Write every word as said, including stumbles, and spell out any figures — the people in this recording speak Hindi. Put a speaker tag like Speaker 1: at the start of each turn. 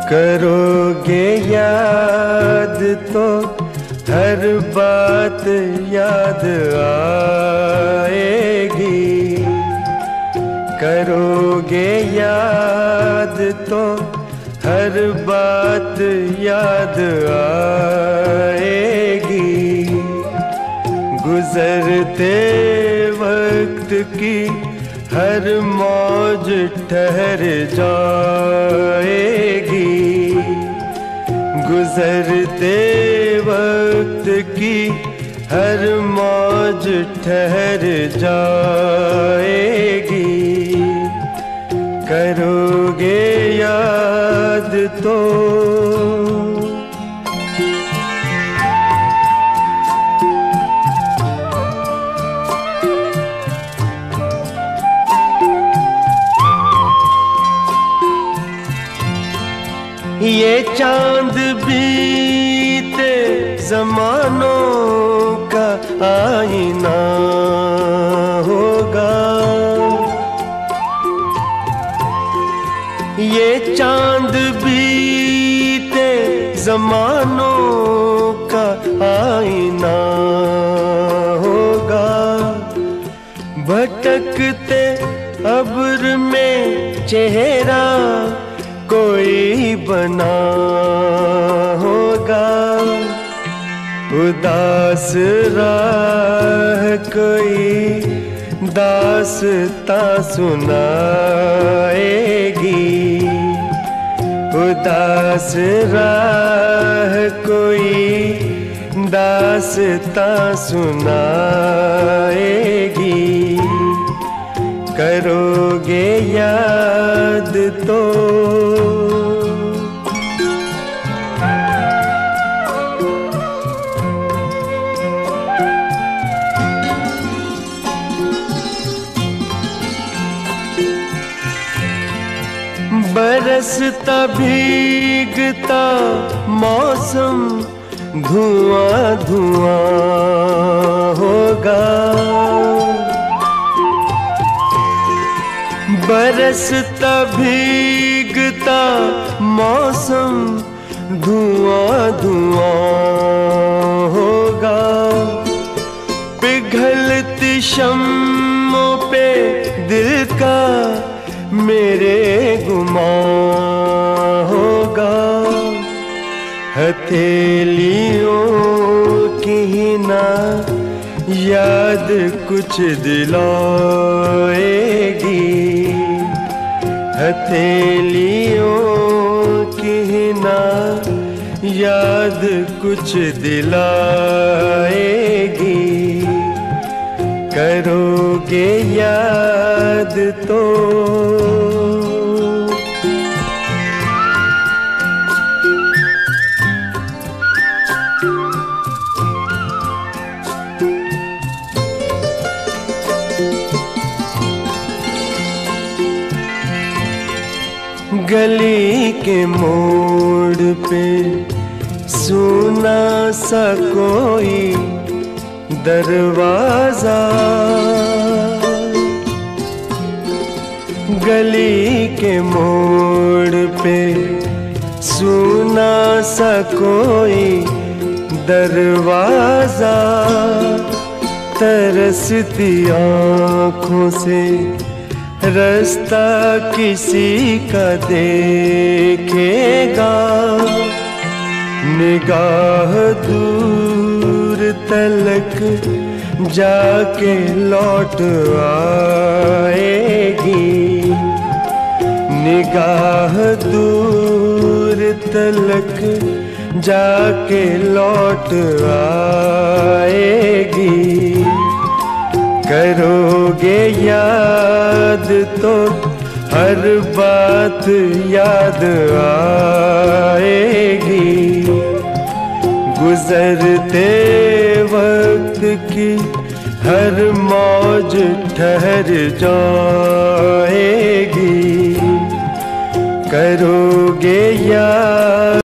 Speaker 1: करोगे याद तो हर बात याद आएगी। करोगे याद तो हर बात याद आएगी। गुजरते वक्त की हर मौज ठहर जाएगी। गुजरते वक्त की हर मौज ठहर जाएगी। करोगे याद तो ये चांद बीते जमानों का आईना होगा। ये चांद बीते जमानों का आईना होगा। भटकते अब्र में चेहरा कोई बना होगा। उदास राह कोई दास्तां सुनाएगी। उदास राह कोई दास्तां सुनाएगी। करोगे याद तो बरसता भीगता मौसम धुआं धुआं होगा। बरसता भीगता मौसम धुआं धुआं होगा। पिघलती शम्मों पे दिल का मेरे गुमां होगा। हथेलियों की ना याद कुछ दिलाएगी। हथेलियों की ना याद कुछ दिलाएगी। करोगे याद तो गली के मोड़ पे सुना सा कोई दरवाजा। गली के मोड़ पे सुना सा कोई दरवाजा। तरसती आँखों से रास्ता किसी का देखेगा। निगाह दूर तलक जाके लौट आएगी। निगाह दूर तलक जाके लौट आएगी। करोगे याद तो हर बात याद आएगी। गुजरते वक्त की हर मौज ठहर जाएगी। करोगे याद